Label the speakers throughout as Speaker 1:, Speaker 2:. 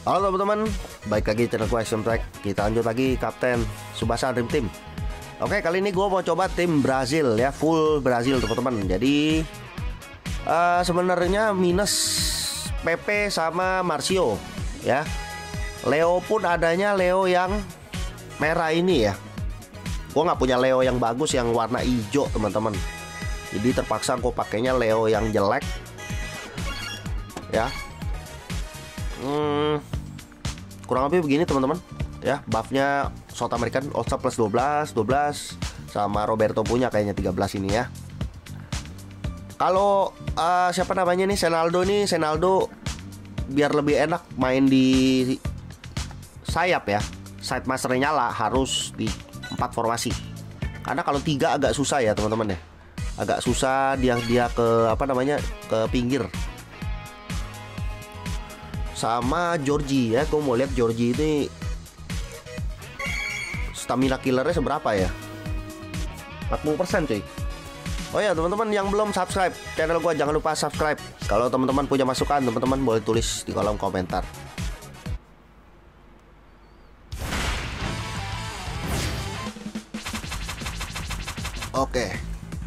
Speaker 1: Halo teman-teman, baik lagi channelku Action Track. Kita lanjut lagi Kapten Tsubasa Dream Team. Oke, kali ini gue mau coba tim Brazil ya, full Brazil teman-teman. Jadi sebenarnya minus Pepe sama Marcio ya. Leo pun adanya Leo yang merah ini ya. Gue nggak punya Leo yang bagus yang warna hijau teman-teman. Jadi terpaksa gue pakainya Leo yang jelek ya. Kurang lebih begini teman-teman ya. Buffnya South American All Star plus 12 sama Roberto punya kayaknya 13 ini ya. Kalau siapa namanya nih, Senaldo biar lebih enak main di sayap ya. Side masternya nyala harus di 4 formasi. Karena kalau 3 agak susah ya teman-teman ya. Agak susah dia ke apa namanya, ke pinggir. Sama Georgie ya, gue mau lihat Georgie ini stamina killernya seberapa ya. 40% cuy. Oh ya teman-teman yang belum subscribe channel gue, jangan lupa subscribe. Kalau teman-teman punya masukan, teman-teman boleh tulis di kolom komentar. Oke.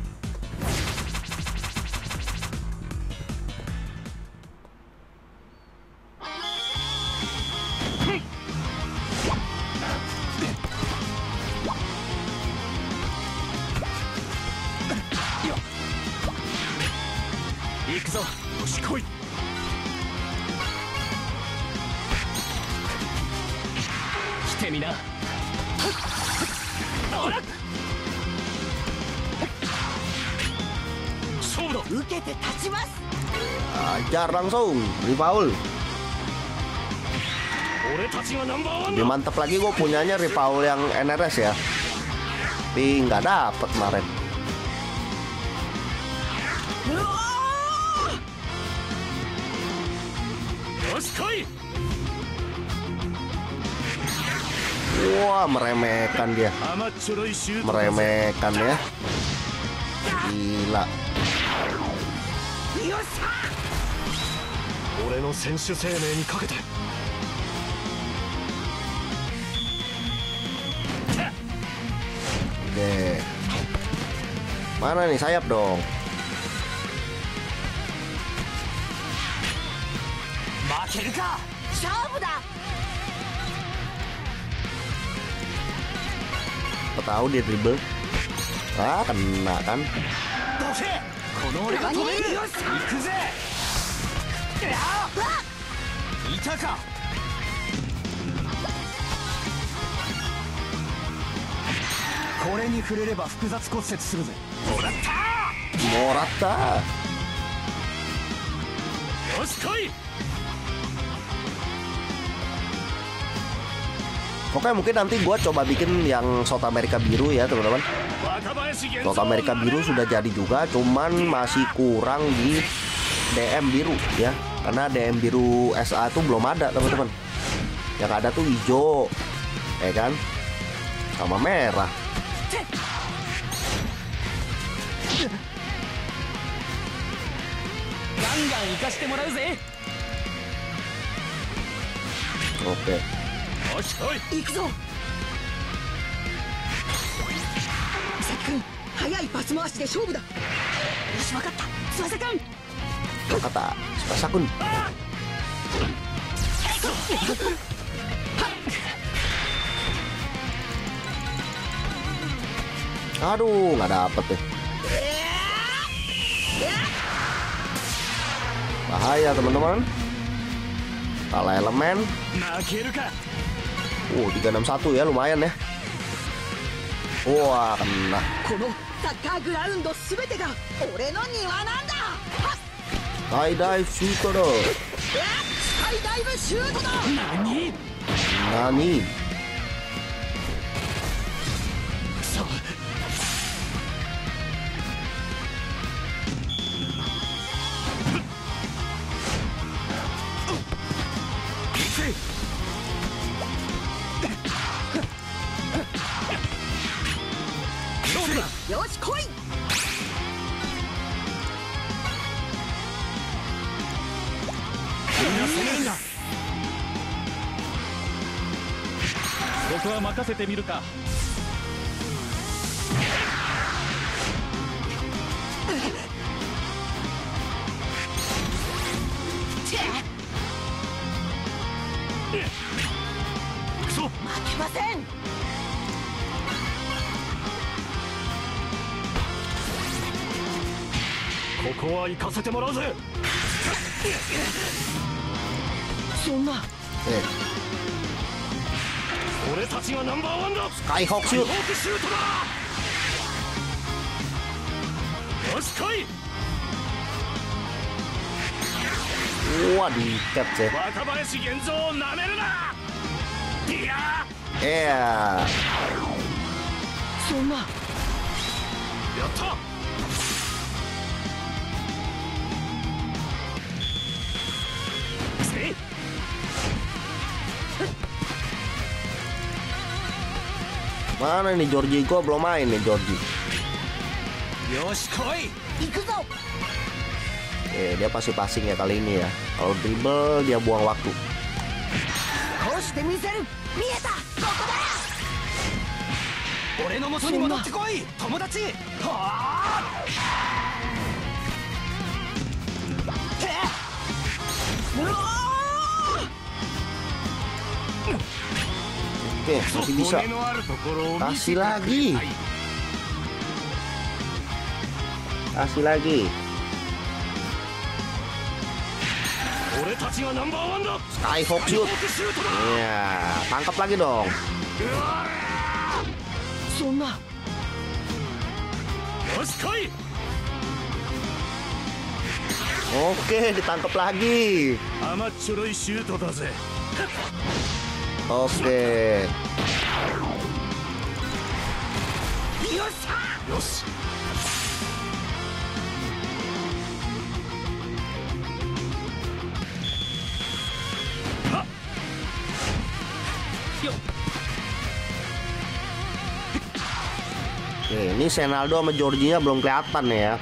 Speaker 1: Ajar langsung Ripaul. Lebih mantap lagi gue punyanya Ripaul yang NRS ya. Tapi nggak dapet kemarin. Wah, meremehkan dia. Meremehkan ya. Gila. Oke. Mana nih, sayap dong. Apa tahu dia dribble. Ah, kena kan. Morata. Oke, mungkin nanti gua coba bikin yang South America biru ya teman-teman. South America biru sudah jadi juga, cuman masih kurang di DM biru ya. Karena DM biru SA tuh belum ada teman-teman. Yang ada tuh hijau, ya kan, sama merah. Oke. Kata Tsubasa kun. Aduh, nggak dapet deh. Bahaya teman-teman. Kalah elemen. 361 ya, lumayan ya. Wah, kena. Sky dive shooter. Nani?
Speaker 2: こは任せてみるか。
Speaker 3: 負けません。
Speaker 2: ここは行かせてもらうぜ。
Speaker 3: そんな。
Speaker 2: 俺たちがナンバーワンだ。
Speaker 1: スカイホークシュート。
Speaker 2: ホークシュートだ。よし来い。
Speaker 1: Wah, diikat sih.
Speaker 2: 若林源三をなめるな。いや。
Speaker 3: そんな。
Speaker 2: やった。せい。
Speaker 1: Mana nih Georgie? Gua belum main nih Georgie.
Speaker 2: よし来い。
Speaker 3: 行くぞ。
Speaker 1: Dia pasti passing ya kali ini ya. Kalau dribble dia buang waktu.
Speaker 3: こうして見せる。見えた。ここだ。
Speaker 2: 俺の元に戻ってこい、友達。はあ。
Speaker 1: Oke, masih bisa. Kasih lagi. Kasih lagi. Skyhawk shoot. Iya, tangkap lagi dong. Oke, ditangkap lagi. Oke. Oke, ini Senaldo sama Georgie-nya belum kelihatan ya.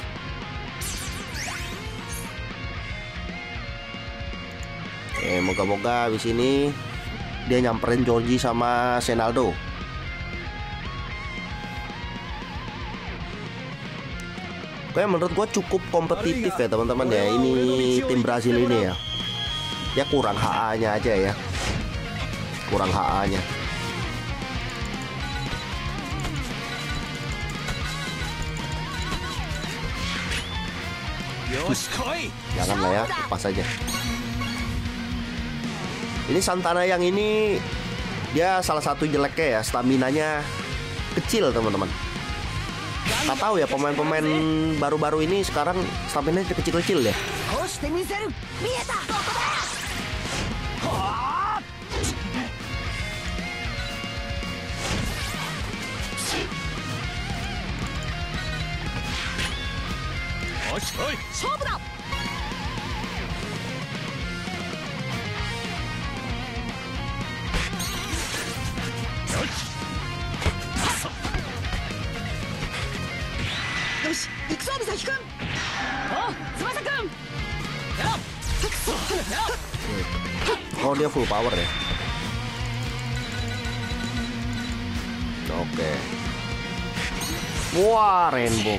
Speaker 1: Oke, moga-moga di sini dia nyamperin Georgie sama Senaldo. Oke, menurut gua cukup kompetitif ya teman-teman ya. Ini tim Brazil ini ya. Dia kurang HA-nya aja ya. Kurang HA-nya. Janganlah ya, lepas aja. Ini Santana yang ini dia salah satu jeleknya ya, staminanya kecil teman-teman. Tak tahu ya pemain-pemain baru-baru ini sekarang staminanya kecil-kecil ya. Oh, dia full power ya. Oke. Wah, rainbow.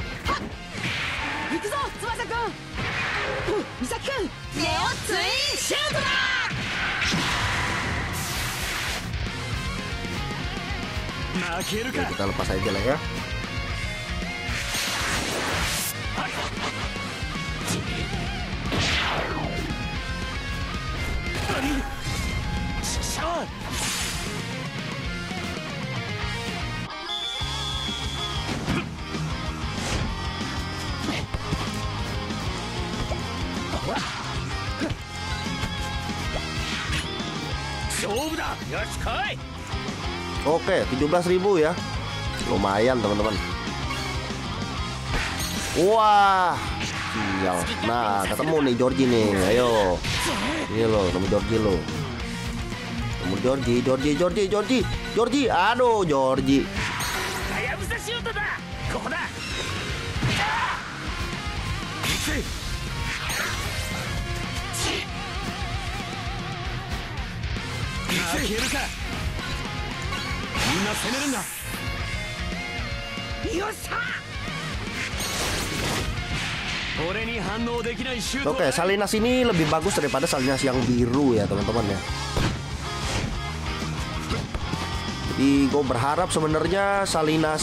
Speaker 1: Oke, kita lepas aja lah ya. Oke, 17.000 ya. Lumayan teman-teman. Wah, sial. Nah, ketemu nih Georgie nih. Ayo. Ini lo, ketemu Georgie lo. Ketemu Georgie. Aduh, Georgie.
Speaker 2: な攻めるんだ。
Speaker 3: よっしゃ。
Speaker 2: 俺に反応できないシュート。
Speaker 1: Oke, Salinas ini lebih bagus daripada Salinas yang biru ya teman-teman ya. Jadi gue berharap sebenarnya Salinas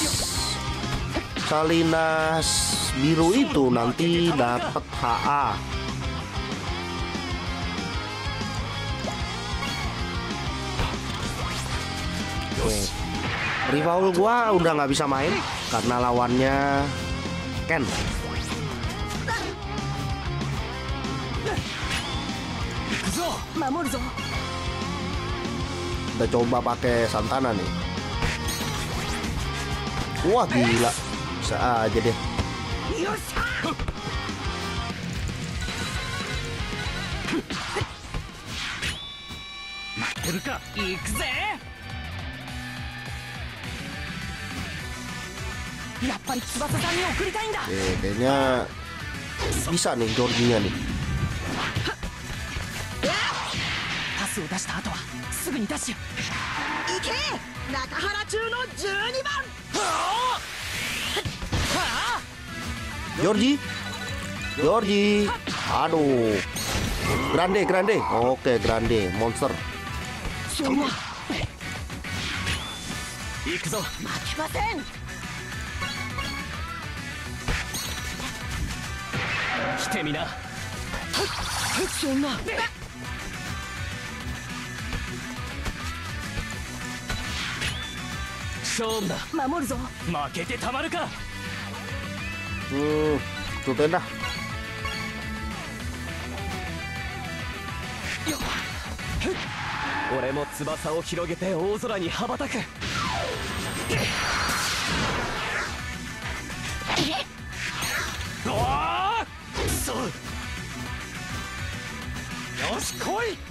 Speaker 1: biru itu nanti dapat HA. Oke. Rival gua udah nggak bisa main karena lawannya Ken. Udah coba pakai Santana nih. Wah gila, bisa aja deh.
Speaker 2: てるか。行くぜ。
Speaker 3: やっぱり翼さんに送りたいんだ。
Speaker 1: Kayaknya bisa nih Georgie-nya nih.
Speaker 3: パスを出した後はすぐにダッシュ。行け中原中の12番。
Speaker 1: Georgie. Aduh. Grande. Oke, Grande. Monster.
Speaker 3: そんな
Speaker 2: 行くぞ。
Speaker 3: 負けません。
Speaker 2: 来てみな。
Speaker 3: そんな
Speaker 2: 勝負だ。
Speaker 3: 守るぞ。
Speaker 2: 負けてたまるか。
Speaker 1: Tutuin dah.
Speaker 2: 俺も翼を広げて大空に羽ばたく。おーくそ。よし来い。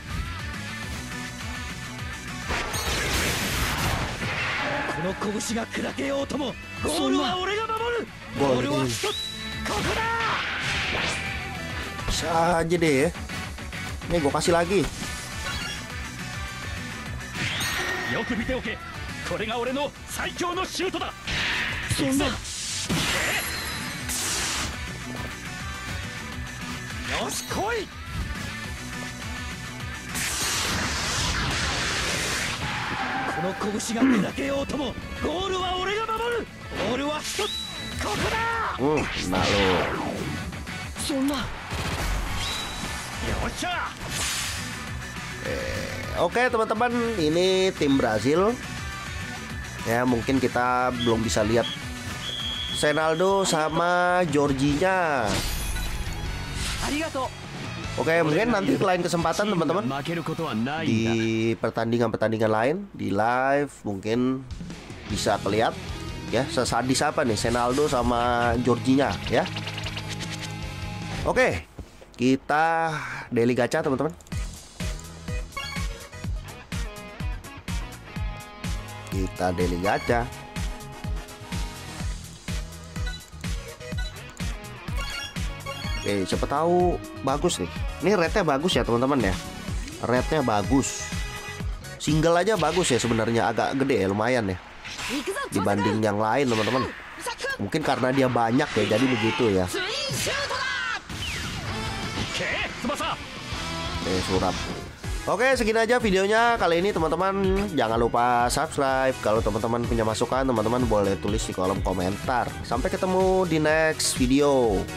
Speaker 2: この拳が砕けようともゴールは俺が守る。ゴールは一つ。ここだ。
Speaker 1: Bisa aja deh ya. Nih gue kasih lagi.
Speaker 2: よく見ておけ。これが俺の最強のシュートだ。
Speaker 3: そんな
Speaker 2: よし来い。この拳が砕けようともゴールは俺が守る。ゴールは一つ。ここだ。
Speaker 1: Nah lo.
Speaker 3: そんな
Speaker 2: よっしゃ。
Speaker 1: Oke teman-teman, ini tim Brazil. Ya mungkin kita belum bisa lihat Senaldo sama Georgie-nya.
Speaker 3: ありがとう。
Speaker 1: Oke, mungkin nanti lain kesempatan teman-teman
Speaker 2: 負けることはないんだ。
Speaker 1: di pertandingan-pertandingan lain di live mungkin bisa kelihat ya sesadis apa nih Senaldo sama Georgie-nya ya. Oke, kita daily gacha teman-teman. Kita daily gacha. Oke, siapa tahu bagus nih. Ini rate-nya bagus ya teman-teman ya. Rate-nya bagus. Single aja bagus ya sebenarnya, agak gede ya, lumayan ya dibanding yang lain teman-teman. Mungkin karena dia banyak ya, jadi begitu ya. Surat. Oke, segini aja videonya kali ini teman-teman. Jangan lupa subscribe. Kalau teman-teman punya masukan, teman-teman boleh tulis di kolom komentar. Sampai ketemu di next video.